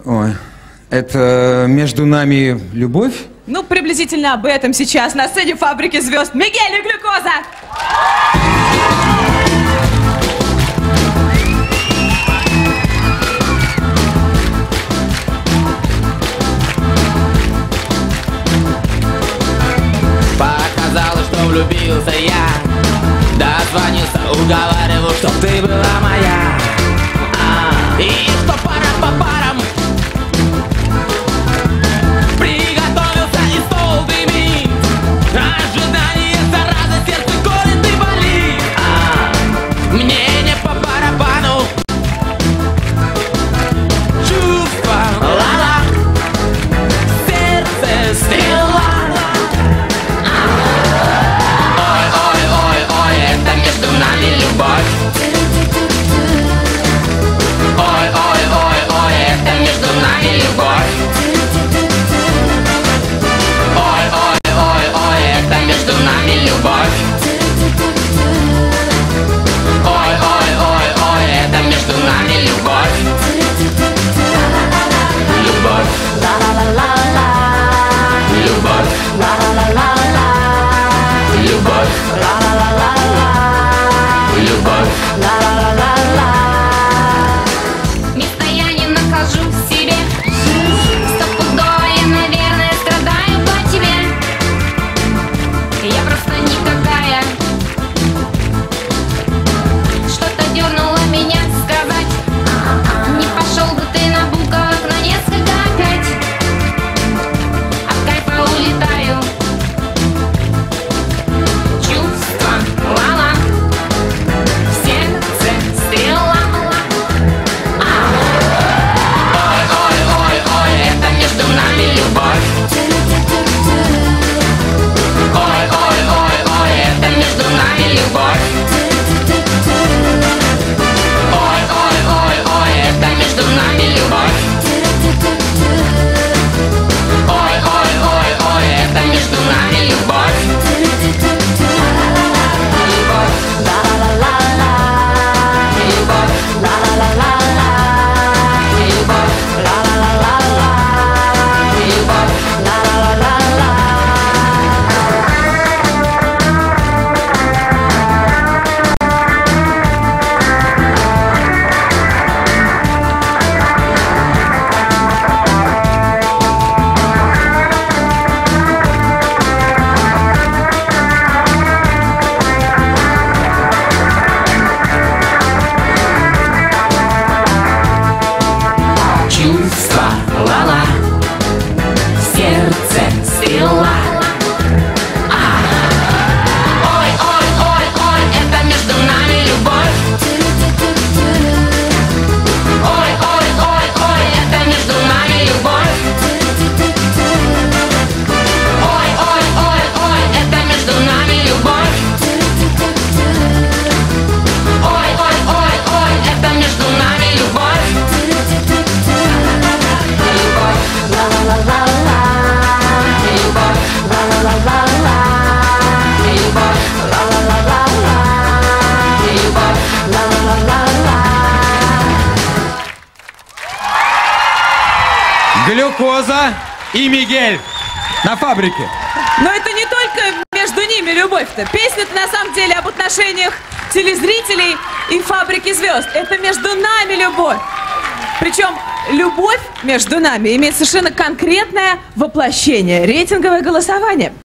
Ой, это между нами любовь? Ну, приблизительно об этом сейчас на сцене «Фабрики звезд» Мигель и Глюкоза! Показалось, что влюбился я. Дозвонился, уговаривал, чтоб ты была моя. И что пара по парам. Приготовился и стол дымит. Ожидание, зараза, сердце колет и болит. Мне не по барабану. Чувства, ла-ла. Сердце стрела. Ой-ой-ой-ой, это между нами любовь. Ой-ой-ой-ой, это между нами любовь. Ой-ой-ой-ой, это между нами любовь. Ой-ой-ой-ой, это между нами любовь. Любовь. Ла-ла-ла-ла-ла. Любовь. Ла-ла-ла-ла-ла. Любовь. Ла-ла-ла-ла-ла. Любовь. Ла-ла-ла-ла-ла. Места я не нахожу в себе. Стопудово я, наверное, страдаю по тебе. Я просто никакая. Что-то дернуло меня сказать. Не пошел бы ты на булках на несколько опять. От кайфа улетаю. Чувства, ла-ла. В сердце стрела. Ой-ой-ой-ой, это между нами любовь. Ой-ой-ой-ой, это между нами любовь. Ой-ой-ой-ой, это между нами любовь. Ой-ой-ой-ой, это между нами любовь. Любовь. Ла-ла-ла-ла-ла. Любовь. Ла-ла-ла-ла-ла. Любовь. Ла-ла-ла-ла-ла. Любовь. Ла-ла-ла-ла-ла. Чувства, ла-ла. Сердце стрела. Ой-ой-ой-ой, это между нами любовь. Ой-ой-ой-ой, это между нами любовь. Ой-ой-ой-ой, это между нами любовь. Ой-ой-ой-ой, это между нами любовь. Любовь. Ла-ла-ла-ла-ла. Любовь. Ла-ла-ла-ла-ла. Любовь. Ла-ла-ла-ла-ла. Любовь. Ла-ла-ла-ла-ла. Глюкоза и Мигель на «Фабрике». Но это не только между ними любовь-то. Песня-то на самом деле об отношениях телезрителей и «Фабрики звезд». Это между нами любовь. Причем любовь между нами имеет совершенно конкретное воплощение. Рейтинговое голосование.